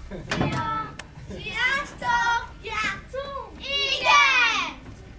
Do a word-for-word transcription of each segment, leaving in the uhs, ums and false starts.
Szia! Sziasztok! Játszunk? Igen!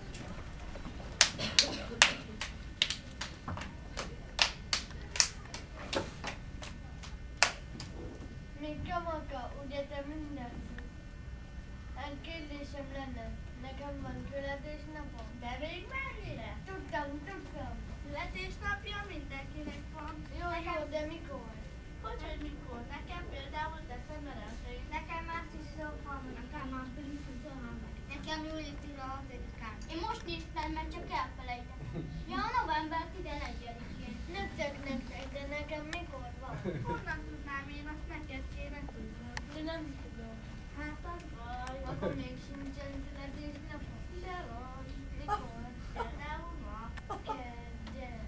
Mika Maka, ugye te minden tudsz? Egy kérdésem lenne, nekem van születésnapom. De még mennyire? Tudtam, tudtam. Születésnapja mindenkinek van. Jó, Nekem- jó, de mikor? Hogy, hogy mikor? Nekem például december elsején. Nekem március huszonharmadikán. Nekem április huszonharmadikán. Nekem július tizenhatodikán. Én most néztem, mert csak elfelejtettem. Ja, november tizenegyedikén. Nektek, nektek, de nekem mikor van? Honnan tudnám én, azt neked kéne tudnod. De nem tudom. Hát az baj. Akkor még sincsen születésnapom. De van. Mikor? Például ma. Kedden.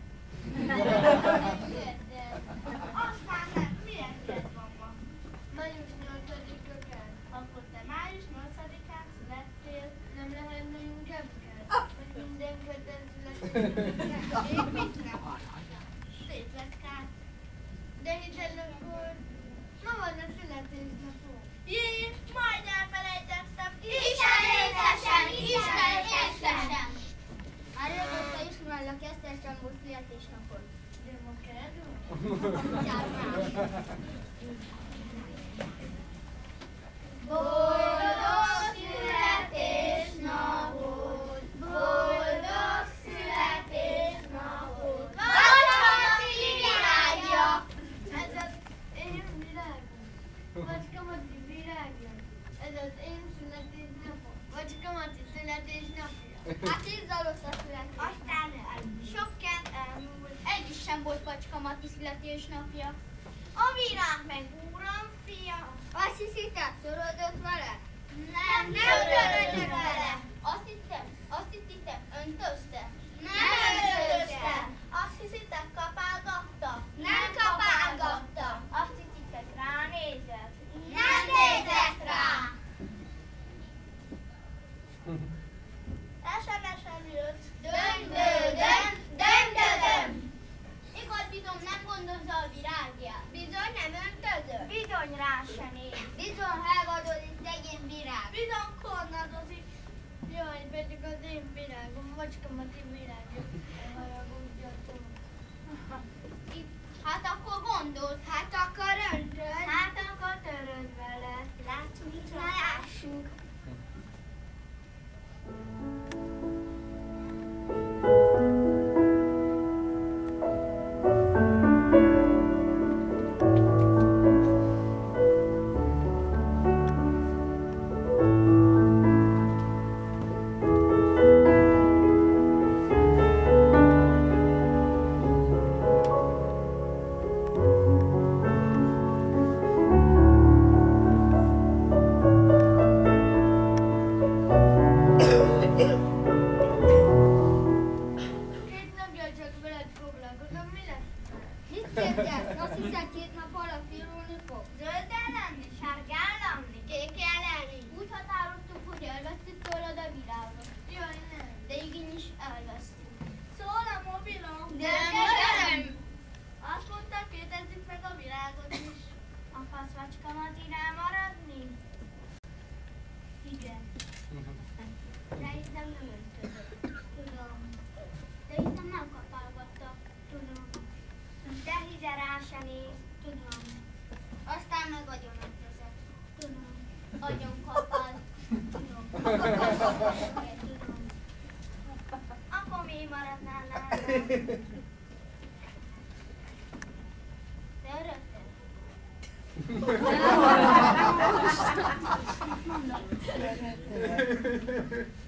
Kedden. Aztán nem. Milyen kedv van ma? Május nyolcadika kell. Akkor te május nyolcadikán születtél. Nem lehetne inkább kell? Hogy minden kedden születésnapom. Én mit nem? Szép lett kár. De hiszen akkor ma van a születésnapom. Jé, majd elfelejtettem. Isten éltessen! Isten éltessen! Már rögtön ismerlek Eszter Csambó születésnapot. De ma kell? Boldog születésnapot! Boldog születésnapot! Vacsamati virágja! Ez az én virágom. Vacska Mati virágja. Ez az én születésnapom. Vacska Mati születésnapja. Hát izzalos a születés. Aztán el, sok kent elmúlt. Egy is sem volt Vacska Mati születésnapja. A virág meg úram fia. Azt hiszitek, törődött vele? Nem, nem törődök vele. Azt hittem, azt hittitek, öntözte? Nem öltözte. Azt hiszitek, kapálgatta? Nem kapálgatta. Azt hiszitek, ránézett? Nem nézett rá. es em es-en jött. Döndődöm, döndődöm. Igaz, bizony nem gondozza a virágját. Bizony nem öntözött. Bizony rá se néz. Bizony helvadozik szegény virág. Bizony kornadozik. Jaj, pedig az én virágom. Vacska Mati virágja. Haragudjatok. Hát akkor gondolt, hát akkor öntöd. Hát akkor töröd vele. Látsz, mit Na lássuk. Két napja csak veled foglalkozom, mi lesz? Mit kérdez? Azt hiszem két nap alatt pirulni fog. Zöldel lenni, sárgál lenni, kékkel lenni. Úgy határoztuk, hogy elvesztük tőled a virágot. Jaj, nem. De igenis elvesztük. Szól a mobilom. De nem. Azt mondta, kérdezzük meg a virágot is. Akarsz Vacska Matinál maradni? Igen. De hiszem nem öntözött. Tudom. De hiszem nem kapálgatta. Tudom. De hize rá se néz. Tudom. Aztán meg agyon öntözött. Tudom. Agyon kapál. Tudom. Tudom. Akkor mi maradnál nála? Te örökkel? Szeretem.